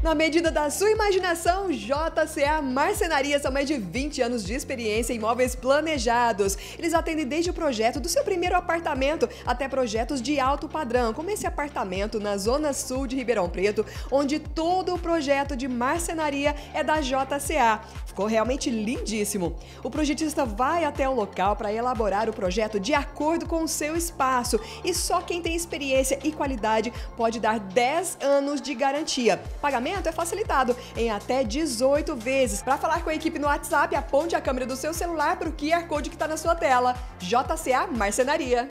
Na medida da sua imaginação, JCA Marcenaria são mais de 20 anos de experiência em imóveis planejados. Eles atendem desde o projeto do seu primeiro apartamento até projetos de alto padrão, como esse apartamento na Zona Sul de Ribeirão Preto, onde todo o projeto de marcenaria é da JCA. Ficou realmente lindíssimo. O projetista vai até o local para elaborar o projeto de acordo com o seu espaço e só quem tem experiência e qualidade pode dar 10 anos de garantia. Pagamento é facilitado em até 18 vezes. Para falar com a equipe no WhatsApp, aponte a câmera do seu celular para o QR Code que está na sua tela. JCA Marcenaria.